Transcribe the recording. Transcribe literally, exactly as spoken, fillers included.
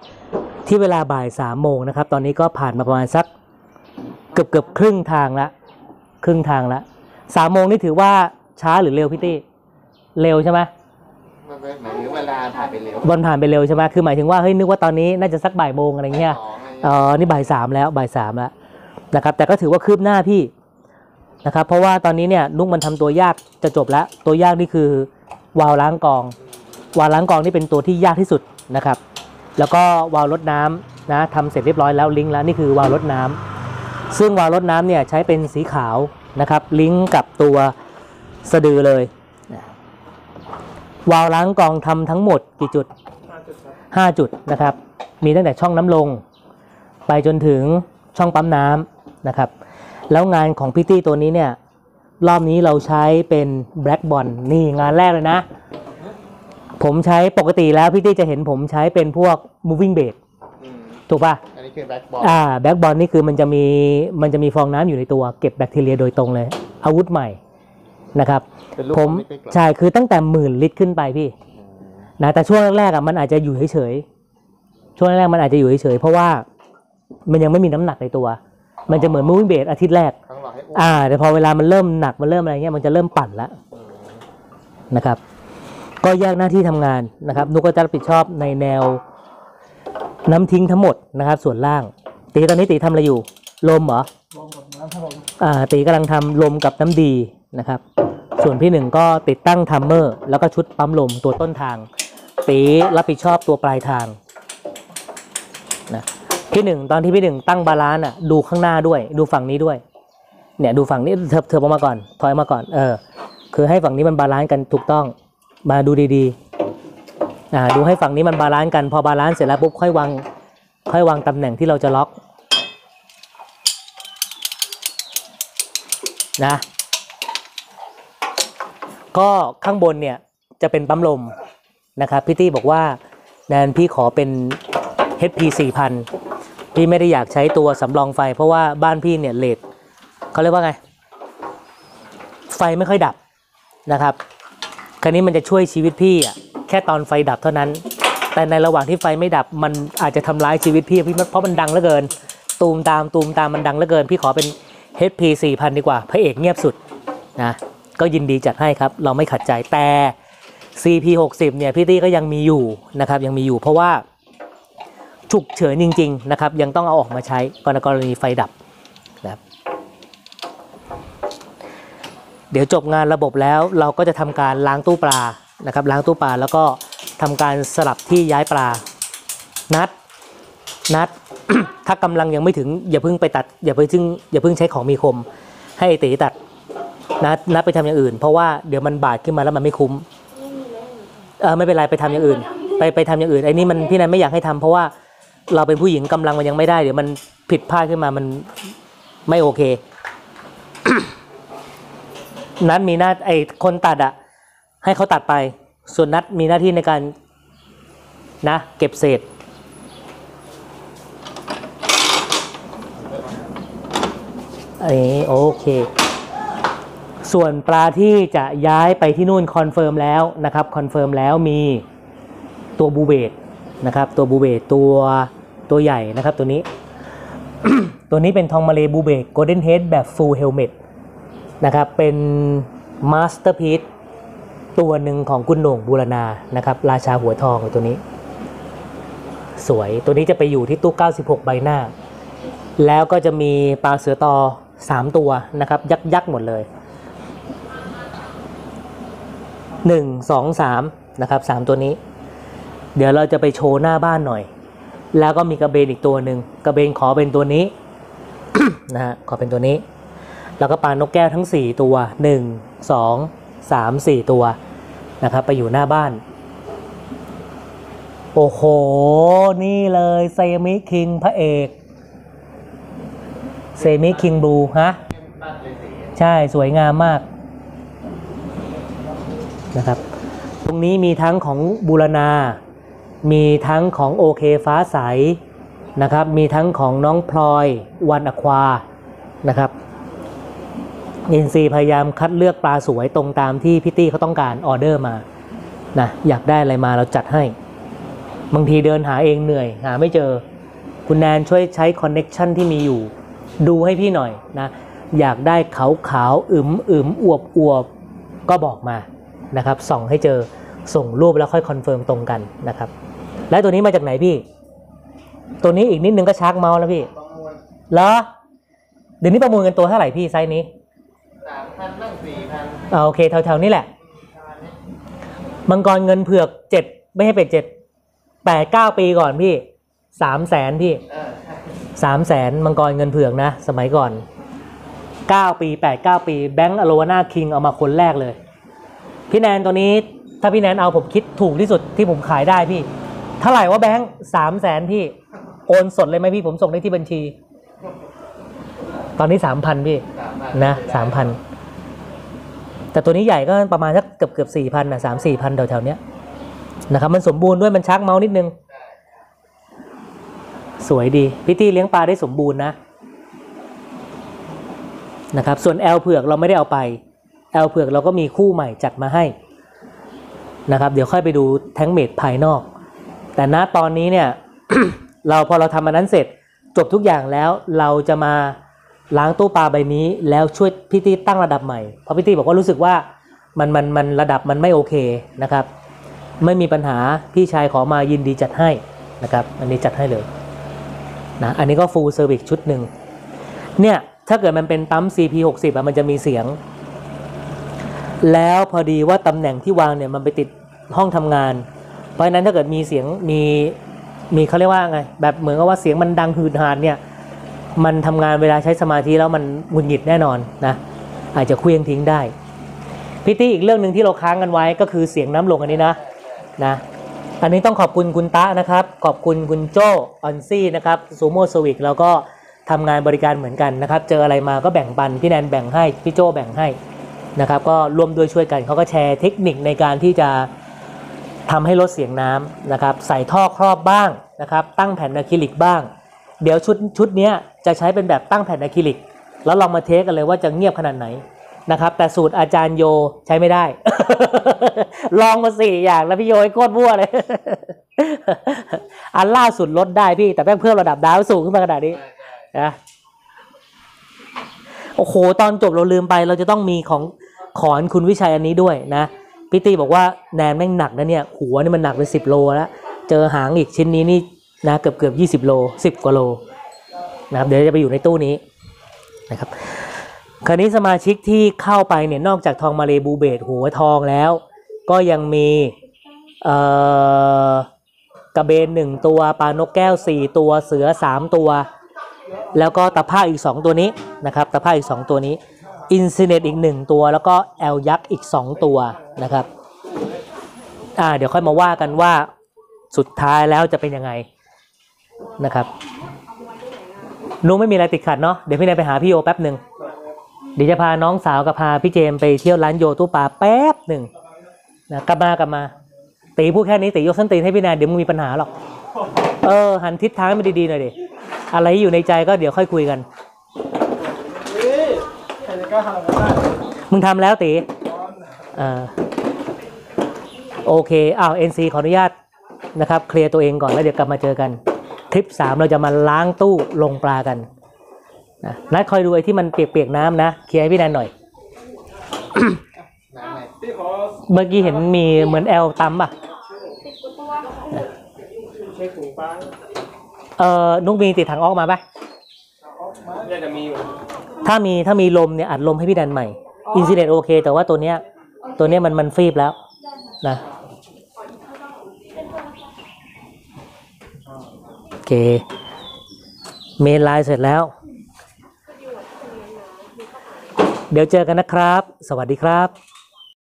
ที่เวลาบ่ายสามโมงนะครับตอนนี้ก็ผ่านมาประมาณสักเกือบเกือบครึ่งทางละครึ่งทางละสามโมงนี่ถือว่าช้าหรือเร็วพี่ตี้เร็วใช่ไหมหมายถึงเวลาผ่านไปเร็วบอลผ่านไปเร็วใช่ไหมคือหมายถึงว่าเฮ้ยนึกว่าตอนนี้น่าจะสักบ่ายโมงอะไรเงี้ยอ๋อนี่บ่ายสามแล้วบ่ายสามแล้วนะครับแต่ก็ถือว่าคืบหน้าพี่นะครับเพราะว่าตอนนี้เนี่ยนุ๊กมันทำตัวยากจะจบแล้วตัวยากนี่คือวาล์วล้างกองวาล์วล้างกองนี่เป็นตัวที่ยากที่สุดนะครับแล้วก็วาล์วรดน้ำนะทำเสร็จเรียบร้อยแล้วลิงก์แล้วนี่คือวาล์วรดน้ำซึ่งวาล์วรดน้ำเนี่ยใช้เป็นสีขาวนะครับลิงก์กับตัวสะดือเลยวาล์วล้างกองทำทั้งหมดกี่จุดห้าจุดนะครับมีตั้งแต่ช่องน้ำลงไปจนถึงช่องปั๊มน้ำนะครับแล้วงานของพิตตี้ตัวนี้เนี่ยรอบนี้เราใช้เป็นแบล็กบอลนี่งานแรกเลยนะผมใช้ปกติแล้วพิตตี้จะเห็นผมใช้เป็นพวก moving bait ถูกป่ะอันนี้คือแบล็กบอลอ่าแบล็กบอลนี่คือมันจะมีมันจะมีฟองน้ำอยู่ในตัวเก็บแบคทีเรียโดยตรงเลยอาวุธใหม่นะครับผมใช่คือตั้งแต่หมื่นลิตรขึ้นไปพี่นะแต่ช่วงแรกๆอ่ะมันอาจจะอยู่เฉยๆช่วงแรกๆมันอาจจะอยู่เฉยๆเพราะว่ามันยังไม่มีน้ำหนักในตัวมันจะเหมือนมูวิ่งเบสอาทิตย์แรกอ่าแต่พอเวลามันเริ่มหนักมันเริ่มอะไรเงี้ยมันจะเริ่มปั่นแล้วนะครับก็แยกหน้าที่ทำงานนะครับนุกก็จะรับผิดชอบในแนวน้ำทิ้งทั้งหมดนะครับส่วนล่างตีตอนนี้ตีทำอะไรอยู่ลมเหรอลมกับน้ำพัดลมอ่าตีกำลังทำลมกับน้ำดีนะครับส่วนพี่หนึ่งก็ติดตั้งทัมเมอร์แล้วก็ชุดปั๊มลมตัวต้นทางตีรับผิดชอบตัวปลายทางนะพี่หนึ่งตอนที่พี่หนึ่งตั้งบาลานซ์อ่ะดูข้างหน้าด้วยดูฝั่งนี้ด้วยเนี่ยดูฝั่งนี้เถิบเถิบออกมาก่อนถอยมาก่อนเออคือให้ฝั่งนี้มันบาลานซ์กันถูกต้องมาดูดีๆอ่าดูให้ฝั่งนี้มันบาลานซ์กันพอบาลานซ์เสร็จแล้วปุ๊บค่อยวางค่อยวางตำแหน่งที่เราจะล็อกนะก็ข้างบนเนี่ยจะเป็นปั๊มลมนะครับพี่ตี้บอกว่าแนนพี่ขอเป็น เอช พี สี่พัน พี่ไม่ได้อยากใช้ตัวสำรองไฟเพราะว่าบ้านพี่เนี่ยเลทเขาเรียกว่าไงไฟไม่ค่อยดับนะครับคราวนี้มันจะช่วยชีวิตพี่อ่ะแค่ตอนไฟดับเท่านั้นแต่ในระหว่างที่ไฟไม่ดับมันอาจจะทำร้ายชีวิตพี่เพราะมันดังเหลือเกินตูมตามตูมตามมันดังเหลือเกินพี่ขอเป็น เอช พี สี่พัน ดีกว่าพระเอกเงียบสุดนะก็ยินดีจัดให้ครับเราไม่ขัดใจแต่ ซี พี หกสิบ เนี่ยพี่ตี้ก็ยังมีอยู่นะครับยังมีอยู่เพราะว่าฉุกเฉินจริงๆนะครับยังต้องเอาออกมาใช้กรณีไฟดับนะครับเดี๋ยวจบงานระบบแล้วเราก็จะทำการล้างตู้ปลานะครับล้างตู้ปลาแล้วก็ทำการสลับที่ย้ายปลานัดนัด ถ้ากำลังยังไม่ถึงอย่าเพิ่งไปตัดอย่าเพิ่งอย่าเพิ่งใช้ของมีคมให้ตีตัดนัดนัดไปทำอย่างอื่นเพราะว่าเดี๋ยวมันบาดขึ้นมาแล้วมันไม่คุ้มเออไม่เป็นไรไปทำอย่างอื่นไปไปทำอย่างอื่นไอ้นี่มันพี่นันไม่อยากให้ทำเพราะว่าเราเป็นผู้หญิงกำลังมันยังไม่ได้เดี๋ยวมันผิดพลาดขึ้นมามันไม่โอเค นัดมีหน้าไอ้คนตัดอ่ะให้เขาตัดไปส่วนนัดมีหน้าที่ในการนะเก็บเศษอันนี้โอเคส่วนปลาที่จะย้ายไปที่นู่นคอนเฟิร์มแล้วนะครับคอนเฟิร์มแล้วมีตัวบูเบตนะครับตัวบูเบตตัวตัวใหญ่นะครับตัวนี้ ตัวนี้เป็นทองมาเลบูเบตโกลเด้นเฮดแบบฟูลเฮลเมตนะครับเป็นมาสเตอร์พีซตัวหนึ่งของคุณโหน่งบูรณานะครับราชาหัวทองตัวนี้สวยตัวนี้จะไปอยู่ที่ตู้เก้าสิบหกใบหน้าแล้วก็จะมีปลาเสือตอสามตัวนะครับยักษ์ยักษ์หมดเลยหนึ่ง สอง สามนะครับสามตัวนี้เดี๋ยวเราจะไปโชว์หน้าบ้านหน่อยแล้วก็มีกระเบนอีกตัวหนึ่งกระเบนขอเป็นตัวนี้ นะฮะขอเป็นตัวนี้แล้วก็ปลานกแก้วทั้งสี่ตัวหนึ่ง สอง สาม สี่ตัวนะครับไปอยู่หน้าบ้านโอ้โหนี่เลยเซมิคิงพระเอกเซมิคิงบลูฮะใช่สวยงามมากนะครับตรงนี้มีทั้งของบูรณามีทั้งของโอเคฟ้าใสนะครับมีทั้งของน้องพลอยวันอควานะครับอินซีพยายามคัดเลือกปลาสวยตรงตามที่พี่ตี้เขาต้องการออเดอร์มานะอยากได้อะไรมาเราจัดให้บางทีเดินหาเองเหนื่อยหาไม่เจอคุณแนนช่วยใช้คอนเน็กชันที่มีอยู่ดูให้พี่หน่อยนะอยากได้ขาวขาวอึมอึมอวบอวบก็บอกมานะครับส่องให้เจอส่งรูปแล้วค่อยคอนเฟิร์มตรงกันนะครับแล้วตัวนี้มาจากไหนพี่ตัวนี้อีกนิดนึงก็ชาร์กเมาส์แล้วพี่เหรอเดี๋ยวนี้ประมูลกันตัวเท่าไหร่พี่ไซส์นี้สามพันบ้างสี่พันอ่าโอเคแถวๆนี้แหละมังกรเงินเผือกเจ็ดไม่ให้เป็ดเจ็ดแปดเก้าปีก่อนพี่สามแสนพี่สามแสนมังกรเงินเผือกนะสมัยก่อนเก้าปีแปดเก้าปีแบงก์อโลวาน่าคิงเอามาคนแรกเลยพี่แนนตัวนี้ถ้าพี่แนนเอาผมคิดถูกที่สุดที่ผมขายได้พี่เท่าไหร่ว่าแบงก์สามแสนพี่โอนสดเลยไหมพี่ผมส่งได้ที่บัญชีตอนนี้สามพันพี่นะสามพันแต่ตัวนี้ใหญ่ก็ประมาณสักเกือบเกือบสี่พันนะสามสี่พันแถวๆเนี้ยนะครับมันสมบูรณ์ด้วยมันชักเมาส์นิดนึงสวยดีพี่ตี้เลี้ยงปลาได้สมบูรณ์นะนะครับส่วนแอลเผือกเราไม่ได้เอาไปแอลเผือกเราก็มีคู่ใหม่จัดมาให้นะครับเดี๋ยวค่อยไปดูแท้งเมดภายนอกแต่ณตอนนี้เนี่ย เราพอเราทำอันนั้นเสร็จจบทุกอย่างแล้วเราจะมาล้างตู้ปลาใบนี้แล้วช่วยพี่ตี้ตั้งระดับใหม่เพราะพี่ตี้บอกว่ารู้สึกว่ามันมันมันระดับมันไม่โอเคนะครับไม่มีปัญหาพี่ชายขอมายินดีจัดให้นะครับอันนี้จัดให้เลยนะอันนี้ก็ full service ชุดหนึ่งเนี่ยถ้าเกิดมันเป็นปั๊ม ซี พี หกสิบ อ่ะมันจะมีเสียงแล้วพอดีว่าตำแหน่งที่วางเนี่ยมันไปติดห้องทำงานเพราะฉะนั้นถ้าเกิดมีเสียงมีมีเขาเรียกว่าไงแบบเหมือนกับว่าเสียงมันดังหืดหาดเนี่ยมันทำงานเวลาใช้สมาธิแล้วมันหงุดหงิดแน่นอนนะอาจจะเคลื่อนทิ้งได้พี่ตี้อีกเรื่องหนึ่งที่เราค้างกันไว้ก็คือเสียงน้ำลงอันนี้นะนะอันนี้ต้องขอบคุณคุณตะนะครับขอบคุณคุณโจออนซี่นะครับซูโม่สวิกแล้วก็ทำงานบริการเหมือนกันนะครับเจออะไรมาก็แบ่งปันพี่แนนแบ่งให้พี่โจแบ่งให้นะครับก็ร่วมด้วยช่วยกันเขาก็แชร์เทคนิคในการที่จะทำให้ลดเสียงน้ำนะครับใส่ท่อครอบบ้างนะครับตั้งแผ่นอะคริลิกบ้างเดี๋ยวชุดชุดนี้จะใช้เป็นแบบตั้งแผ่นอะคริลิกแล้วลองมาเทสกันเลยว่าจะเงียบขนาดไหนนะครับแต่สูตรอาจารย์โยใช้ไม่ได้ ลองมาสี่อย่างแล้วพี่โยโคตรมั่วเลย อันล่าสุดลดได้พี่แต่แม่งเพิ่มระดับดาวสูงขึ้นมาขนาดนี้นะโอ้โหตอนจบเราลืมไปเราจะต้องมีของขอนคุณวิชัยอันนี้ด้วยนะพี่ตีบอกว่าแนนแม่งหนักนะเนี่ยหัวนี่มันหนักเป็นสิบโลแล้วเจอหางอีกชิ้นนี้นี่นะเกือบเกือบยี่สิบโลสิบกว่าโลนะครับเดี๋ยวจะไปอยู่ในตู้นี้นะครับคราวนี้สมาชิกที่เข้าไปเนี่ยนอกจากทองมาเลบูเบตหัวทองแล้วก็ยังมีเอ่อกระเบนหนึ่งตัวปลานกแก้วสี่ตัวเสือสามตัวแล้วก็ตะภาคอีกสองตัวนี้นะครับตะภาคอีกสองตัวนี้อินซิเนตอีกหนึ่งตัวแล้วก็แอลยักษ์อีกสองตัวนะครับอ่าเดี๋ยวค่อยมาว่ากันว่าสุดท้ายแล้วจะเป็นยังไงนะครับนุ้งไม่มีอะไรติดขัดเนาะเดี๋ยวพี่นายไปหาพี่โยแป๊บหนึ่งเดี๋ยวจะพาน้องสาวกับพาพี่เจมไปเที่ยวร้านโยตู้ปลาแป๊บหนึ่งนะกลับมากลับมาตีพูดแค่นี้ตียกส้นตีนให้พี่นายเดี๋ยวมึงมีปัญหาหรอกเออหันทิศทางให้มันดีๆหน่อยดิอะไรอยู่ในใจก็เดี๋ยวค่อยคุยกันมึงทำแล้วตีอ่าโอเคอ้าว เอ็น ซี ขออนุญาตนะครับเคลียร์ตัวเองก่อนแล้วเดี๋ยวกลับมาเจอกันคลิปสามเราจะมาล้างตู้ลงปลากันนะนัดคอยดูไอ้ที่มันเปียกๆน้ำนะเคลียร์ให้พี่แนนหน่อย เมื่อกี้เห็นมีเหมือนแอลตั้มป่ะเออนุ๊กมีติดถังออกมาป่ะถ้ามีถ้ามีลมเนี่ยอัดลมให้พี่แนนใหม่อินซิเดนต์โอเคแต่ว่าตัวเนี้ยตัวเนี้ยมันมันฟีบแล้วนะโอเคเมนไลน์เสร็จแล้วเดี๋ยวเจอกันนะครับสวัสดีครับ